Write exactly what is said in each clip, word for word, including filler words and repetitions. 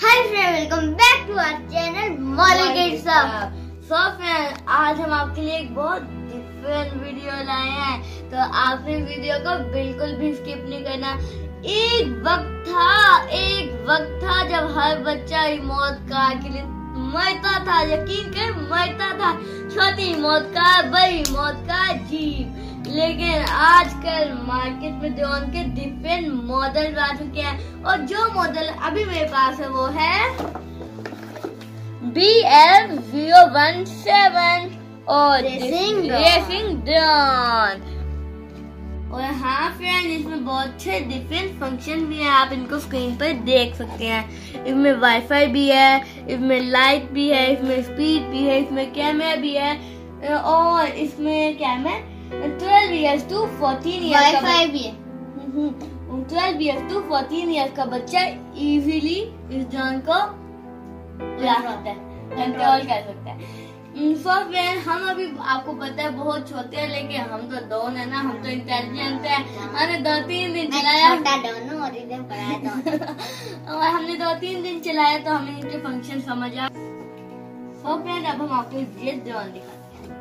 Hi friend, welcome back to our channel model kids. So friend, आज हम आपके लिए एक बहुत डिफरेंट वीडियो लाए हैं, तो आपने वीडियो को बिल्कुल भी स्किप नहीं करना। एक वक्त था एक वक्त था जब हर बच्चा रिमोट कार के लिए मरता था, यकीन कर मरता था। छोटी रिमोट कार, बड़ी रिमोट कार, जीप। लेकिन आजकल मार्केट में ड्रोन के डिफरेंट मॉडल आ चुके हैं, और जो मॉडल अभी मेरे पास है वो है B L zero one seven और रेसिंग ड्रोन। और हाँ फ्रेंड, इसमें बहुत से डिफरेंट फंक्शन भी हैं, आप इनको स्क्रीन पर देख सकते हैं। इसमें वाईफाई भी है, इसमें लाइट भी है, इसमें स्पीड भी है, इसमें कैमरा भी है, और इसमें camera twelve years to fourteen years wifi भी है। Twelve years to fourteen years का बच्चा इजीली इस ड्रोन को चला सकता है, कंट्रोल कर सकता है। सो फ्रेंड, हम अभी आपको पता है बहुत छोटे हैं, लेकिन हम तो डॉन है ना, हम तो इंटेलिजेंट है। हमने दो तीन दिन चलाया और इधर पढ़ाया तो और हमने दो तीन दिन चलाया तो हमें इनके फंक्शन समझ आ। सो फ्रेंड, अब हम आपको ये ड्रोन दिखाते हैं।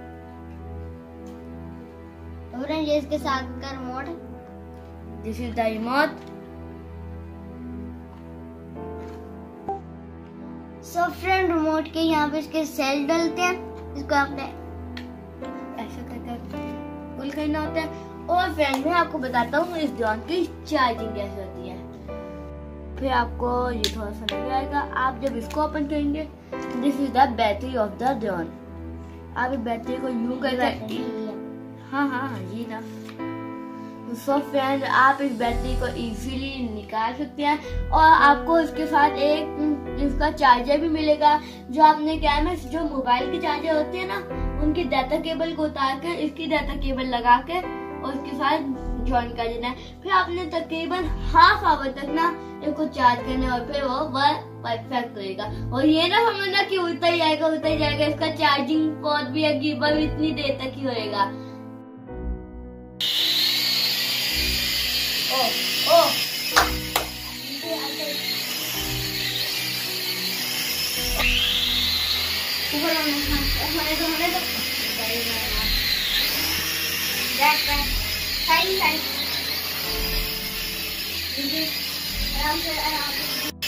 तो फ्रेंड, ये इसके साथ का रिमोट है। This is the remote. So friend, remote के यहाँ पे इसके सेल डलते हैं, इसको आपने ऐसा करके पुल करना होता है। और फ्रेंड, मैं आपको बताता हूँ इस ड्रोन की चार्जिंग कैसे होती है। फिर आपको ये थोड़ा सा लग जाएगा। आप जब इसको ओपन करेंगे, this is the battery of the drone. आप इस बैटरी को यूं कर सकते हैं। हाँ हाँ ये ना। सो फ्रेंड, आप इस बैटरी को इजीली निकाल सकते हैं, और आपको इसके साथ एक इसका चार्जर भी मिलेगा। जो आपने क्या है ना, जो मोबाइल के चार्जर होते हैं ना, उनकी डाटा केबल को उतार कर इसकी डाटा केबल लगा के और इसके साथ ज्वाइन कर देना है। फिर आपने तकरीबन हाफ आवर तक ना इसको चार्ज करना, और फिर वो परफेक्ट रहेगा। और ये ना समझना कि उड़ता ही जाएगा उड़ता ही जाएगा। इसका चार्जिंग पॉट भी है, गिब्बा भी इतनी देर तक ही होएगा। ओ ओ ऊपर होने दो होने दो बैक बैक साइड साइड आराम से आराम से।